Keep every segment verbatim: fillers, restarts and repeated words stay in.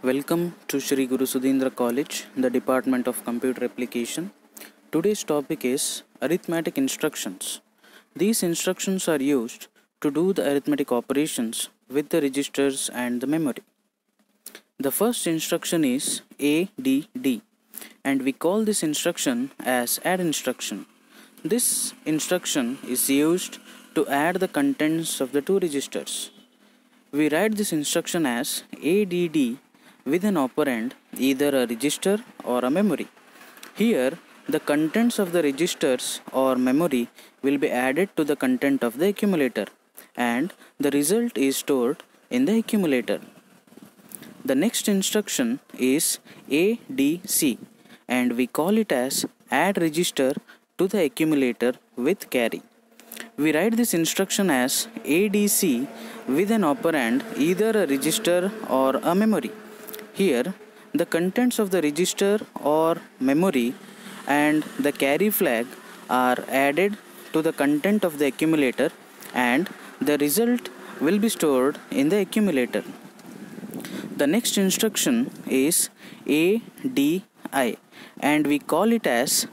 Welcome to Shri Guru Sudhindra College, the Department of Computer Application. Today's topic is arithmetic instructions. These instructions are used to do the arithmetic operations with the registers and the memory. The first instruction is A D D, and we call this instruction as add instruction. This instruction is used to add the contents of the two registers. We write this instruction as A D D with an operand, either a register or a memory. Here, the contents of the registers or memory will be added to the content of the accumulator, and the result is stored in the accumulator. The next instruction is A D C, and we call it as add register to the accumulator with carry. We write this instruction as A D C with an operand, either a register or a memory. Here, the contents of the register or memory and the carry flag are added to the content of the accumulator, and the result will be stored in the accumulator. The next instruction is A D I, and we call it as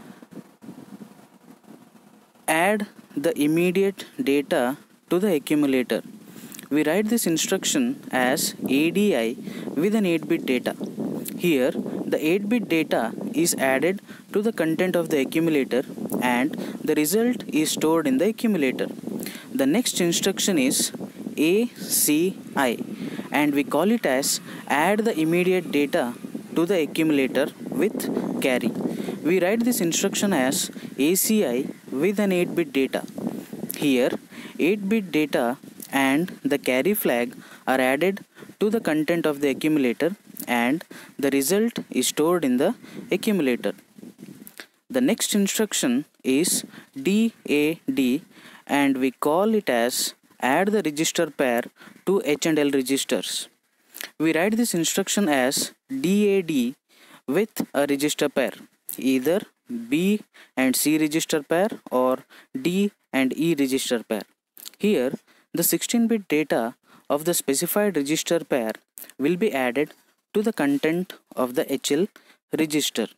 add the immediate data to the accumulator. We write this instruction as A D I with an eight bit data. Here, the eight bit data is added to the content of the accumulator, and the result is stored in the accumulator. The next instruction is A C I, and we call it as add the immediate data to the accumulator with carry. We write this instruction as A C I with an eight bit data. Here, eight bit data and the carry flag are added to the content of the accumulator, and the result is stored in the accumulator. The next instruction is D A D, and we call it as add the register pair to H and L registers. We write this instruction as D A D with a register pair, either B and C register pair or D and E register pair. Here, the sixteen bit data of the specified register pair will be added to the content of the H L register.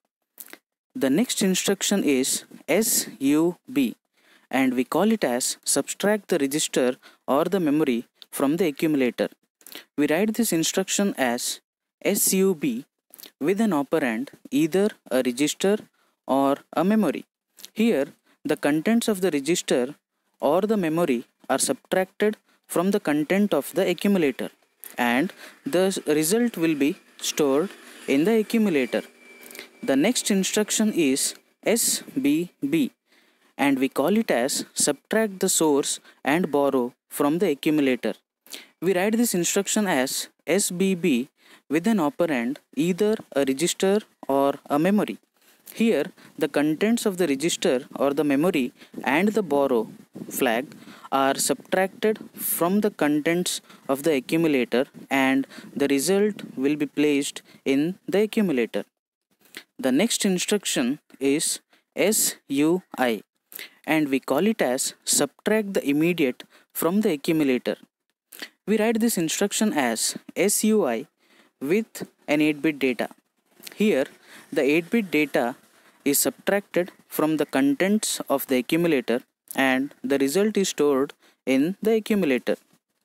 The next instruction is S U B, and we call it as subtract the register or the memory from the accumulator. We write this instruction as S U B with an operand, either a register or a memory. Here, the contents of the register or the memory are subtracted from the content of the accumulator, and the result will be stored in the accumulator. The next instruction is S B B, and we call it as subtract the source and borrow from the accumulator. We write this instruction as S B B with an operand, either a register or a memory. Here, the contents of the register or the memory and the borrow flag are subtracted from the contents of the accumulator, and the result will be placed in the accumulator. The next instruction is S U I, and we call it as subtract the immediate from the accumulator. We write this instruction as S U I with an eight bit data. Here, the eight bit data is subtracted from the contents of the accumulator, and the result is stored in the accumulator.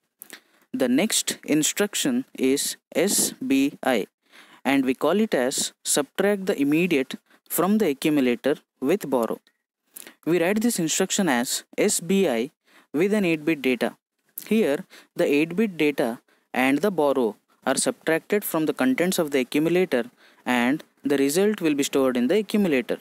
The next instruction is S B I, and we call it as subtract the immediate from the accumulator with borrow. We write this instruction as S B I with an eight bit data. Here, the eight bit data and the borrow are subtracted from the contents of the accumulator, and the result will be stored in the accumulator.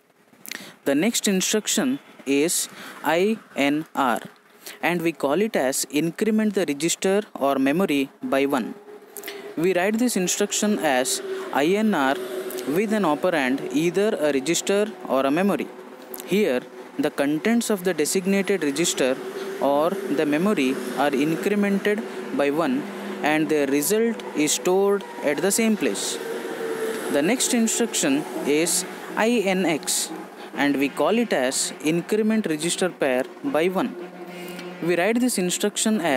The next instruction is I N R, and we call it as increment the register or memory by one. We write this instruction as I N R with an operand, either a register or a memory. Here, the contents of the designated register or the memory are incremented by one, and their result is stored at the same place. The next instruction is I N X, and we call it as increment register pair by one. We write this instruction as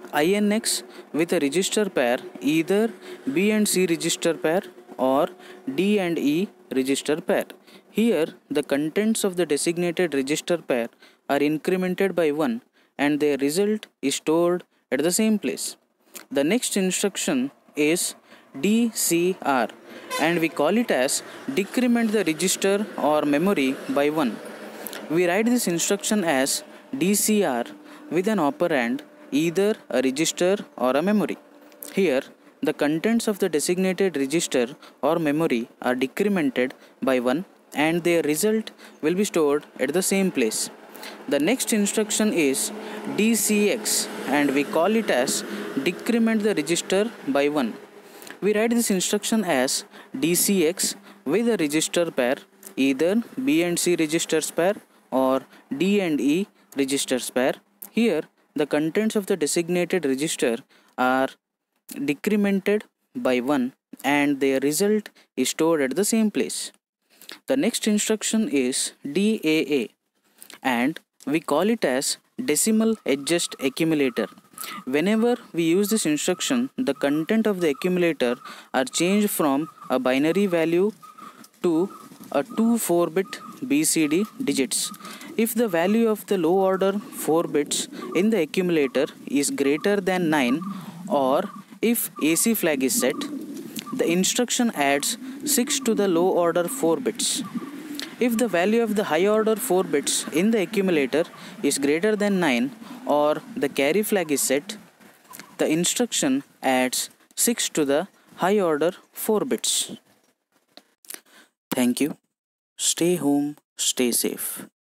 I N X with a register pair, either B and C register pair or D and E register pair. Here, the contents of the designated register pair are incremented by one and their result is stored at the same place. The next instruction is D C R and we call it as decrement the register or memory by one. We write this instruction as D C R with an operand, either a register or a memory. Here, the contents of the designated register or memory are decremented by one and their result will be stored at the same place. The next instruction is D C X and we call it as decrement the register by one. We write this instruction as D C X with a register pair, either B and C registers pair or D and E registers pair. Here, the contents of the designated register are decremented by one and their result is stored at the same place. The next instruction is D A A and we call it as decimal adjust accumulator. Whenever we use this instruction, the content of the accumulator are changed from a binary value to a two four bit B C D digits. If the value of the low order four bits in the accumulator is greater than nine, or if A C flag is set, the instruction adds six to the low order four bits. If the value of the high order four bits in the accumulator is greater than nine, or the carry flag is set, the instruction adds six to the high order four bits. Thank you. Stay home, stay safe.